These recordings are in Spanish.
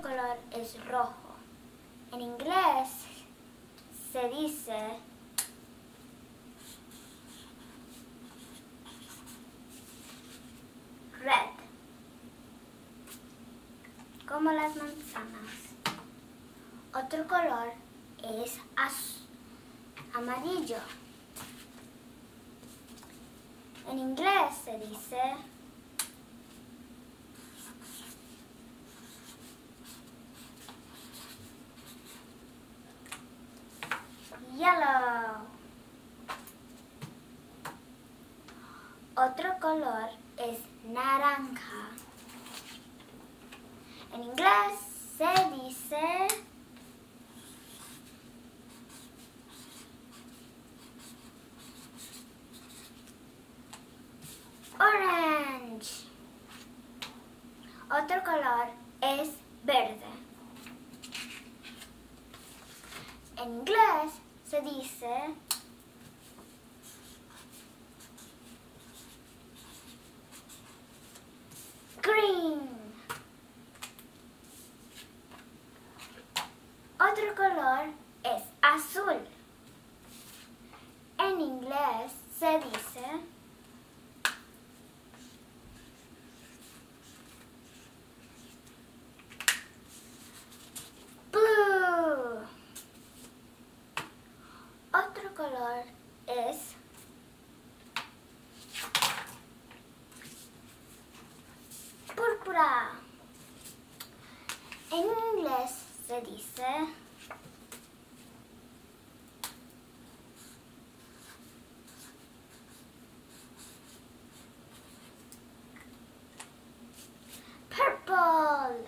color es rojo. En inglés se dice red, como las manzanas. Otro color es amarillo. En inglés se dice yellow. Otro color es naranja. En inglés se dice orange. Otro color es verde. En inglés se dice green. Otro color es azul. En inglés se dice blue. Otro color es púrpura. En inglés se dice purple.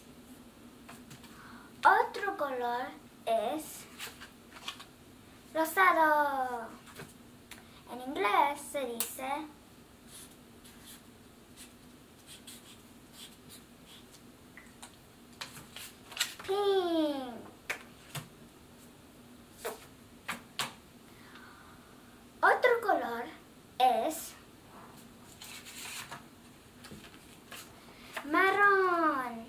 Otro color es rosado. En inglés se dice pink. Otro color es marrón.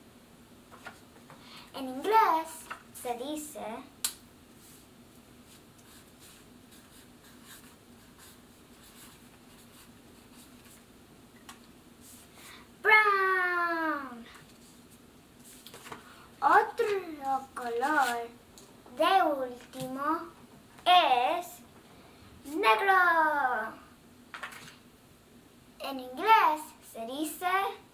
En inglés se dice brown. Otro color de último es negro. En inglés se dice